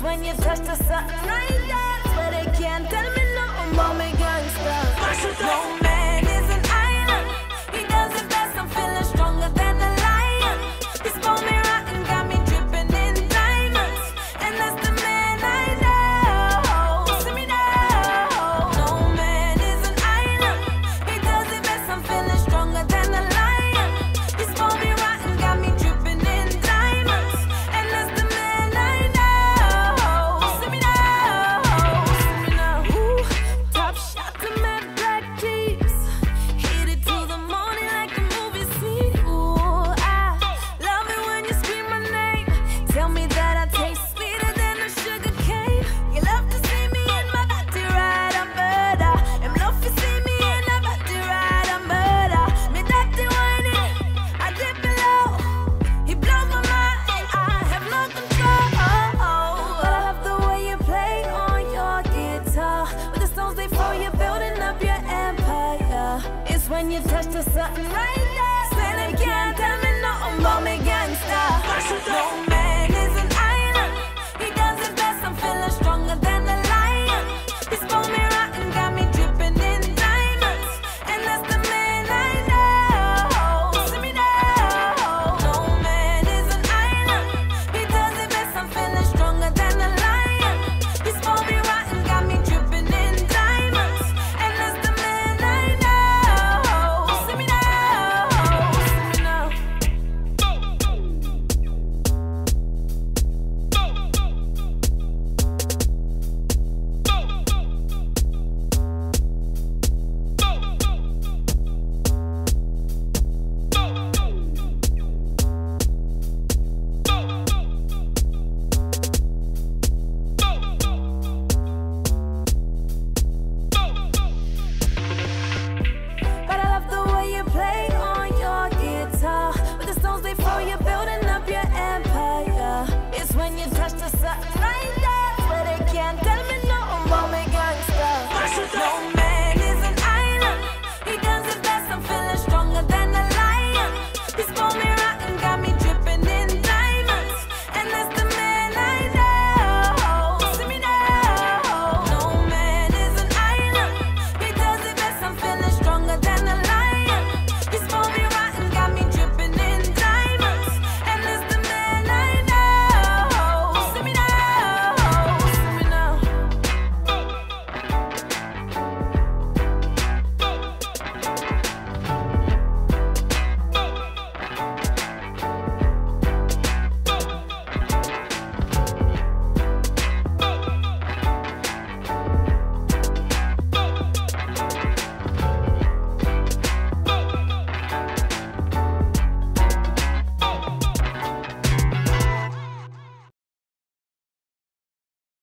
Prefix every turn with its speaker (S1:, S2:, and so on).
S1: when you touch the sun right there, where they can't tell me no, mommy gangsta. No man is an island. He does it best. I'm feeling stronger than a lion. This me rotten got me dripping in diamonds, and that's the man I know. See me now. No man is an island. He does it best. I'm feeling stronger than a lion. This me rotten got me dripping in diamonds, and that's the man I know. See me now. See me now. Ooh, top shot to my black jeeps. Hit it to the morning like a movie scene. Ooh, I love it when you scream my name. Tell me that I taste sweeter than a sugar cane. You love to see me in my body ride a murder. And love to see me in my body ride a murder. Me daddy whining, I dip below. He blows my mind, I have no control. But I love the way you play on your guitar. With the stones they throw, you're building up your empire. It's when you touch the sun right